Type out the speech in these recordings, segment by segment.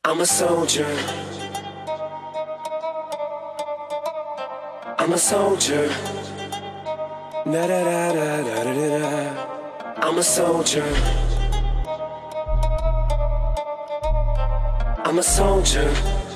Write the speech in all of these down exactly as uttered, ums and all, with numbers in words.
I'm a soldier. I'm a soldier. Da da da da da da da da. I'm a soldier. I'm a soldier.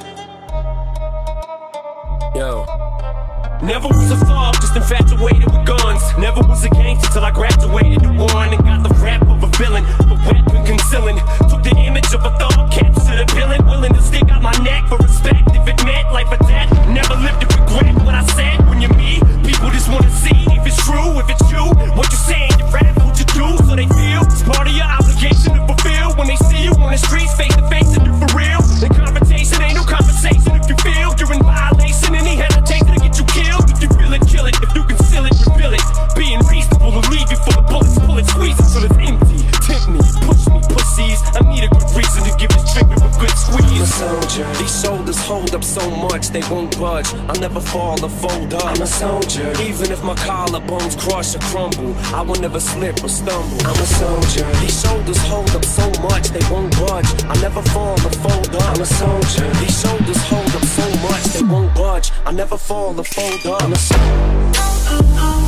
Yo. Never was a thug, just infatuated with guns. Never was a gangster till I graduated to one and got the rap of a villain, a weapon concealing. Took the image of a thug, captured a villain, willing to stick out my neck for respect if it meant life or death. Never lived to regret what I said. When you're me, people just wanna see if it's true, if it's you. What you saying, you rap, what you do, so they feel it's part of your obligation to fulfill. When they see you on the streets, face to face, and do for real. The confrontation ain't no conversation if you feel you're in violation. Any hesitation to get you killed. If you feel it, kill it. If you conceal it, reveal it. Being reasonable to leave you full of bullets, pull it, squeeze it till it's empty. Tempt me, push me, pussies. I need a good reason to give this trigger a good squeeze. I'm a soldier. These shoulders hold up so much they won't budge. I'll never fall or fold up. I'm a soldier. Even if my collarbones crush or crumble, I will never slip or stumble. I'm a soldier. These shoulders hold up so much they won't budge. I'll never fall or fold up. I'm a soldier. These shoulders hold up so much they won't budge. I'll never fall or fold up. I'm a soldier.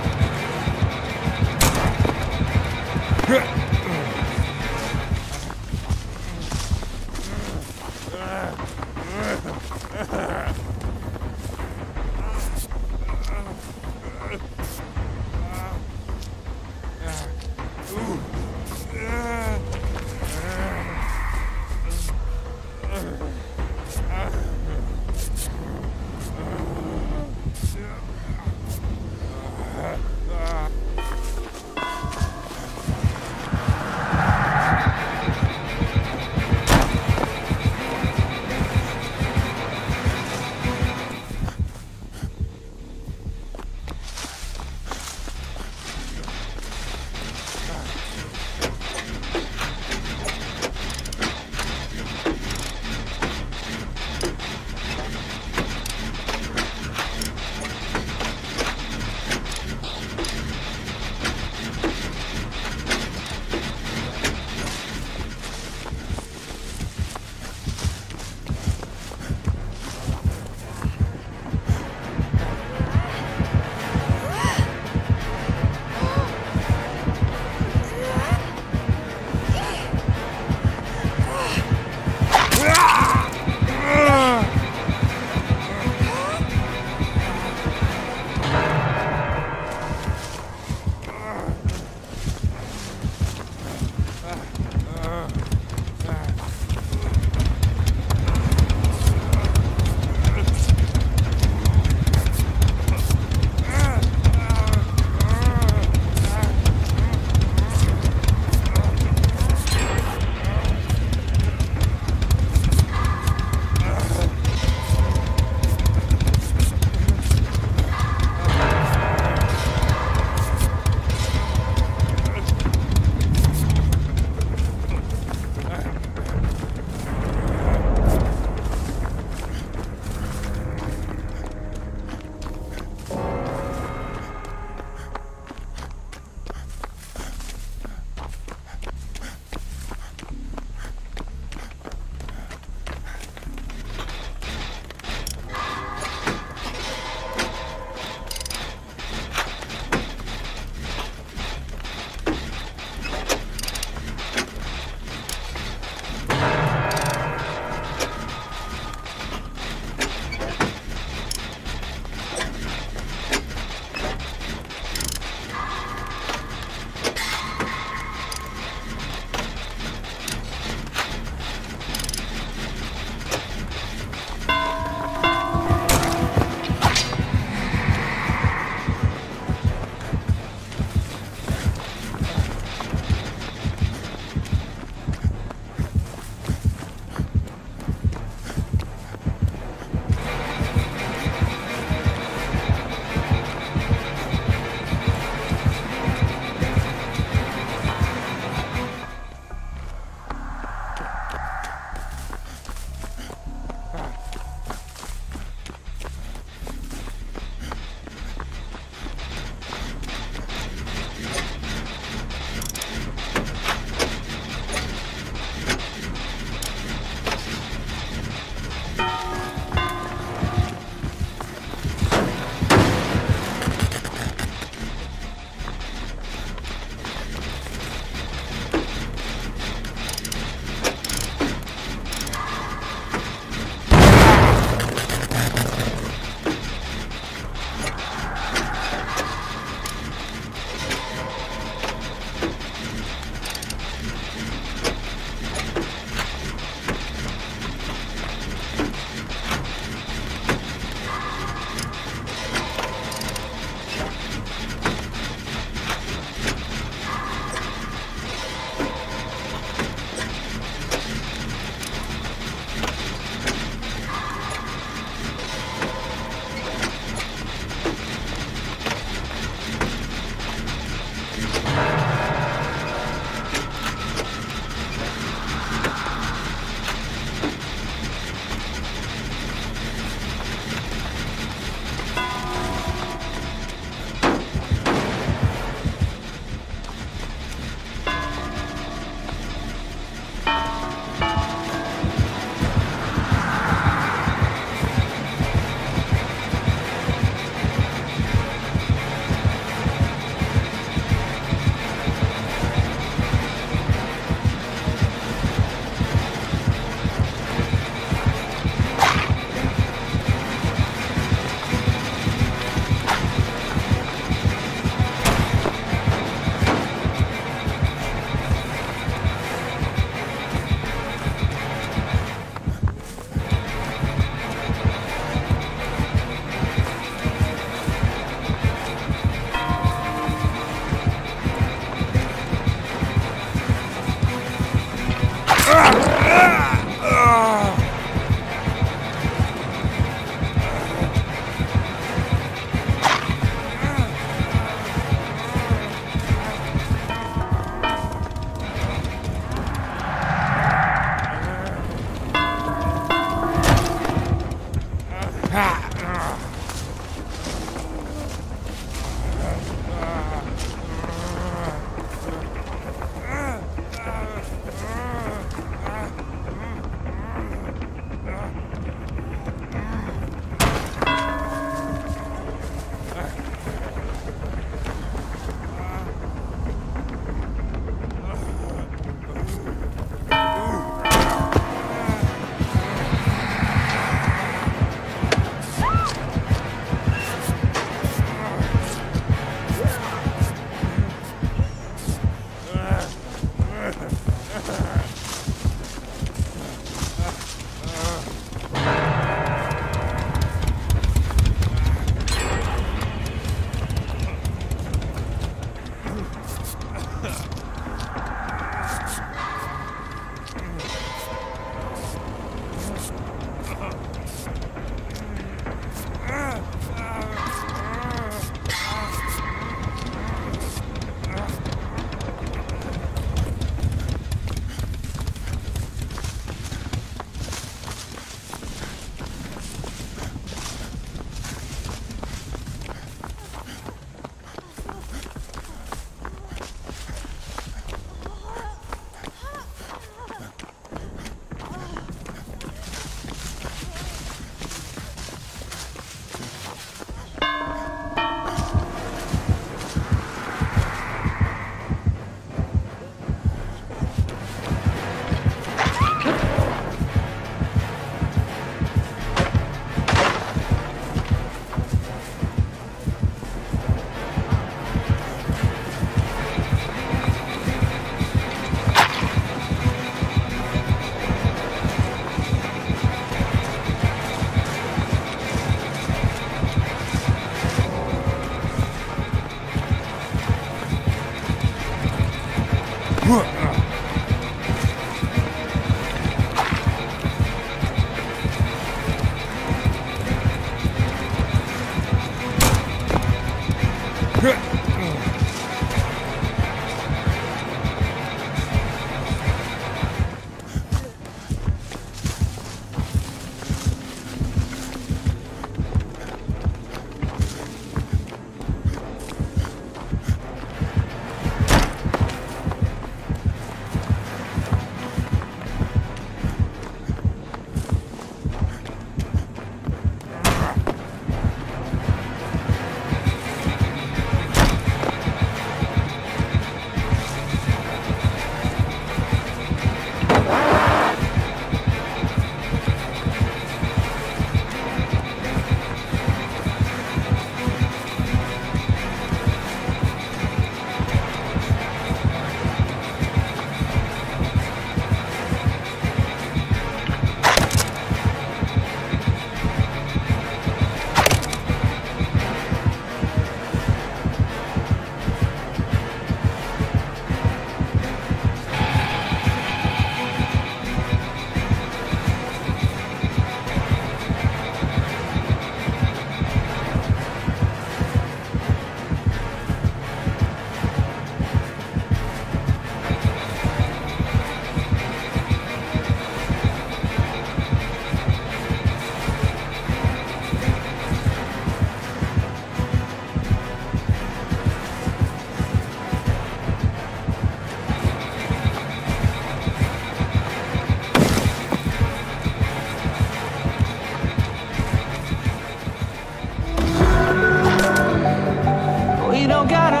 don't gotta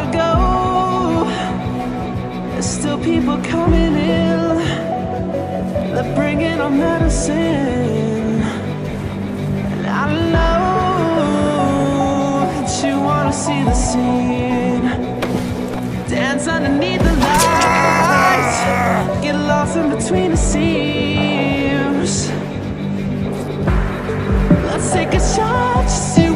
go. There's still people coming in. They're bringing our medicine. And I know that you wanna see the scene. Dance underneath the lights. Get lost in between the seams. Let's take a shot. Just